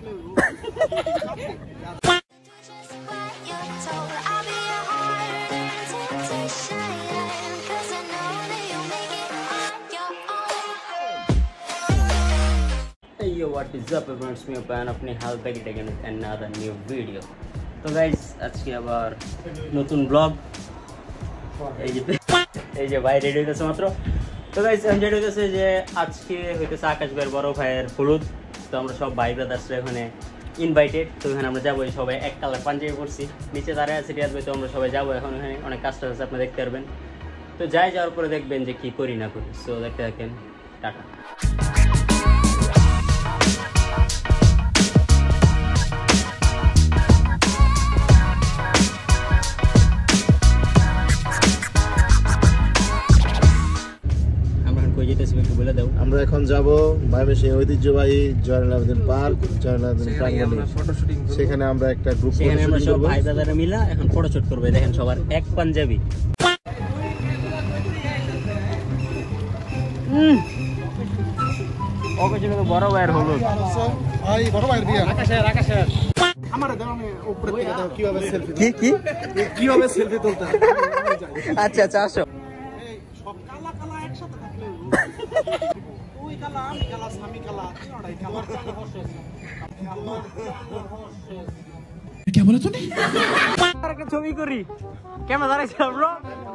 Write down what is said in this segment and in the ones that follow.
Hey yo, what is up everyone? It's me Ahanaf Nehal back again with another new video. So guys, আজকে আবার নতুন blog এই যে ভাই ready হইতেছে মাত্র। তো গাইস আমি রেডি হইতেছে যে আজকে হইতেছে আকাশ ভাইয়ের বড় ভাইয়ের হলুদ। তো আমরা সব ভাই ব্রাদার্সরা এখানে ইনভাইটেড। তো এখানে আমরা যাবো সবাই এক কালার পাঞ্জাবি পরছি, নিচে দাঁড়ায় আছে রিয়াদ ভাই। তো আমরা সবাই যাবো এখন, এখানে অনেক কাজটা আছে আপনি দেখতে পারবেন। তো যাওয়ার পরে দেখবেন যে কি করি না করি। সো দেখতে থাকেন, টাটা। আমরা এখন যাব ময়মনসিংহ ঐতিহ্যবাহী জয়নুল আবেদিন পার্ক, জয়নুল আবেদিন প্রাঙ্গণে। সেখানে আমরা একটা গ্রুপ ভাই দাদারা মিলা এখন ফটোশুট করবে। দেখেন সবার এক পাঞ্জাবি। বড় ভাইয়ের হলুদ, বড় ভাইয়ের বিয়ে। আকাশের কিভাবে সেলফি তুলতে হয়। আচ্ছা আচ্ছা আসো। একটা ছবি করি, কেমন দাঁড়াইছে ব্রো?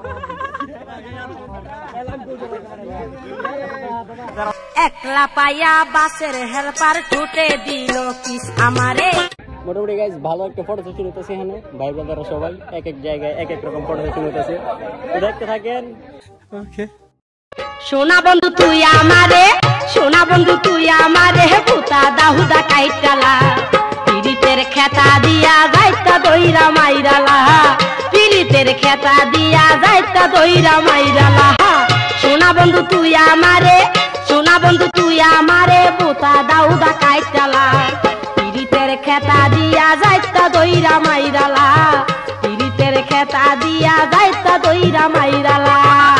একলা পাইয়া বাসের হেল্পার ছুটে দিল কিস আমারে। মোটামুটি গাইস ভালো একটা ফটো সেশন হইতেছে এখানে। ভাই ব্রাদাররা সবাই এক এক জায়গায় এক এক রকম ফটো সেশন হইতেছে। তো দেখতে থাকেন। ওকে। সোনা বন্ধু তুই আমারে, সোনা বন্ধু তুই আমারে, পুতা দাহুদা কাইটালা, পিরিতের খেতা দিয়া যাইতা দইরা মাইরালা, পিরিতের খেতা দিয়া যাইতা দইরা মাইরালা। সোনা বন্ধু তুই আমারে, সোনা বন্ধু তুই আমারে, পুতা দাহুদা কাইটালা, পিরিতের খেতা দিয়া যাইতা দইরা মাইরালা, পিরিতের খেতা দিয়া যাইতা দইরা মাইরালা।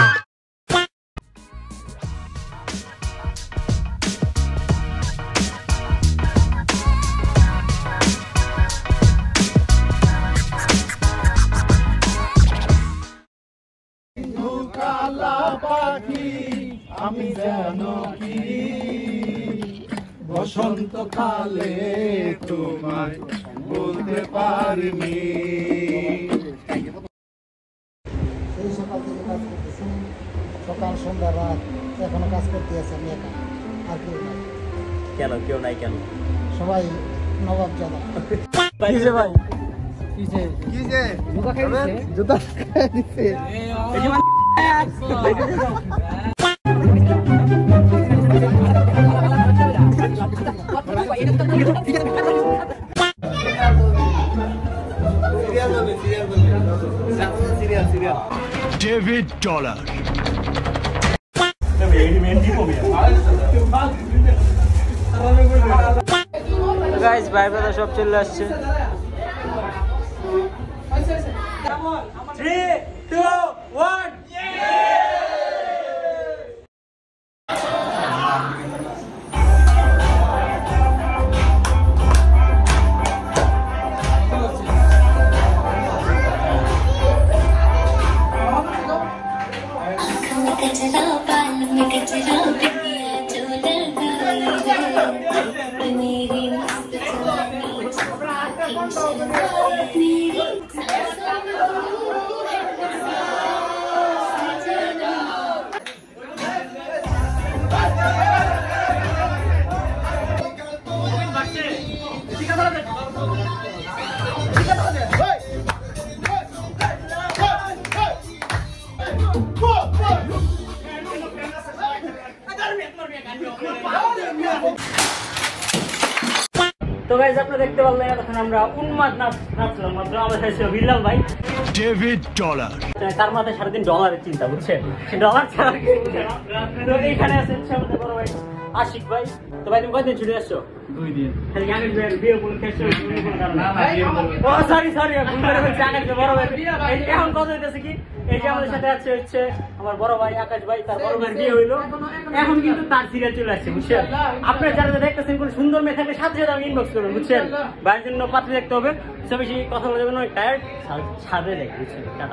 আমি জানো কি বসন্ত কালে তোমায় বলতে পারিনি। সেই সকাল থেকে কাজ করতেছি, সকাল সন্ধ্যা রাত এখনো কাজ করতে আছে। আমি একা, আর কেউ নাই। কেন কেউ নাই কেন? সবাই নবাব জাদা। ভাই জুতা খাই দিছে। David Dollar. গাইস ভাই ব্রাদার সব চলে আসছে। 3, 2, 1 তো গাইস আপনারা দেখতে পারলেন এখন আমরা উন্মাদ নাচলাম মাত্র। আমাদের সাথে ছিল বিল্লাল ভাই, David Dollar. তার মাথায় সারাদিন ডলারের চিন্তা, বুঝছেন? ডলার ছাড়া তো এইখানে আছেন আমাদের বড় ভাই আশিক ভাই। তো ভাই তুমি কয়দিন ছুটি আসছো? 2 দিন। খালি গানের বিয়ে উপলক্ষে আসছো? ও সরি ভুল করে ফেলছি। আকাশ বড় ভাই এখন কত হইতেছে কি এই যে আমাদের সাথে আছে হচ্ছে আমার বড় ভাই আকাশ ভাই, তার বড় ভাইয়ের বিয়ে হইলো, এখন কিন্তু তার সিরিয়াল চলে আসছে, বুঝছেন? আপনারা যারা দেখতেছেন কোনো সুন্দর মেয়ে থাকলে সাথে সাথে আমি ইনবক্স করবেন, বুঝছেন? ভাইয়ের জন্য পাত্র দেখতে হবে, সব বেশি কথা বলে যাবেন, অনেক টায়ার্ড, ছাদে দেখ, বুঝছেন? টাটা।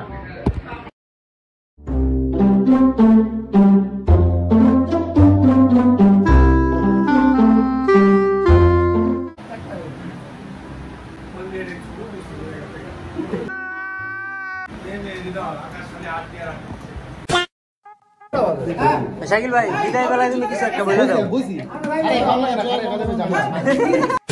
শাকিল ভাই বিদায় বেলায় তুমি কিছু একটা বলে দাও।